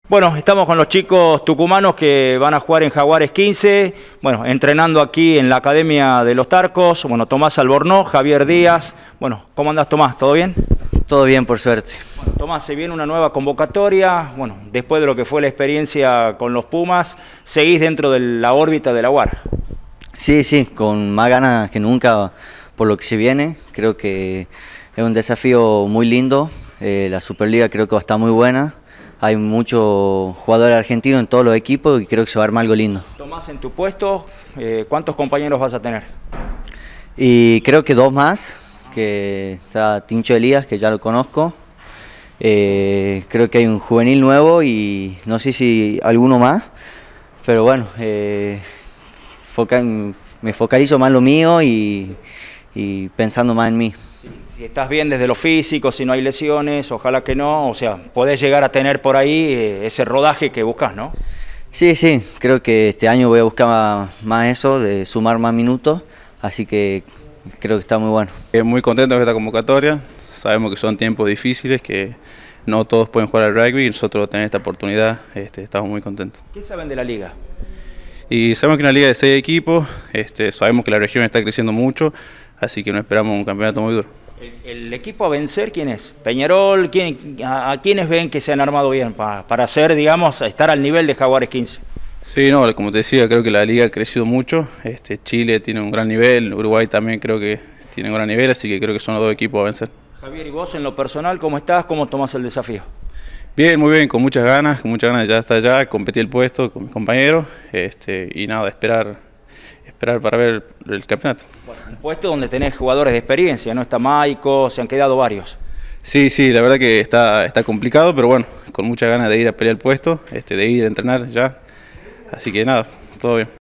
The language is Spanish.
Bueno, estamos con los chicos tucumanos que van a jugar en Jaguares 15, bueno, entrenando aquí en la Academia de los Tarcos, bueno, Tomás Albornoz, Javier Díaz. Bueno, ¿cómo andás, Tomás? ¿Todo bien? Todo bien, por suerte. Bueno, Tomás, se viene una nueva convocatoria, bueno, después de lo que fue la experiencia con los Pumas, seguís dentro de la órbita de la UAR. Sí, con más ganas que nunca por lo que se viene. Creo que es un desafío muy lindo. La Superliga creo que va a estar muy buena. Hay muchos jugadores argentinos en todos los equipos y creo que se va a armar algo lindo. Tomás, en tu puesto, ¿cuántos compañeros vas a tener? Y creo que dos más, que está Tincho Elías, que ya lo conozco. Creo que hay un juvenil nuevo y no sé si alguno más, pero bueno, me focalizo más en lo mío y pensando más en mí. Si estás bien desde lo físico, si no hay lesiones, ojalá que no, o sea, podés llegar a tener por ahí ese rodaje que buscas, ¿no? Sí, creo que este año voy a buscar más eso, de sumar más minutos, así que creo que está muy bueno. Muy contento con esta convocatoria, sabemos que son tiempos difíciles, que no todos pueden jugar al rugby y nosotros tener esta oportunidad, estamos muy contentos. ¿Qué saben de la liga? Y sabemos que es una liga de 6 equipos, sabemos que la región está creciendo mucho, así que no esperamos un campeonato muy duro. ¿El equipo a vencer quién es? ¿Peñarol? ¿A quiénes ven que se han armado bien para hacer, digamos, estar al nivel de Jaguares 15? Sí, no, como te decía, creo que la liga ha crecido mucho. Chile tiene un gran nivel, Uruguay también creo que tiene un gran nivel, así que creo que son los dos equipos a vencer. Javier, ¿y vos en lo personal cómo estás? ¿Cómo tomás el desafío? Bien, muy bien, con muchas ganas de ya estar allá, competir el puesto con mis compañeros y nada, esperar para ver el campeonato. Bueno, un puesto donde tenés jugadores de experiencia, ¿no? Está Maico, se han quedado varios. Sí, la verdad que está complicado, pero bueno, con muchas ganas de ir a pelear el puesto, de ir a entrenar ya. Así que nada, todo bien.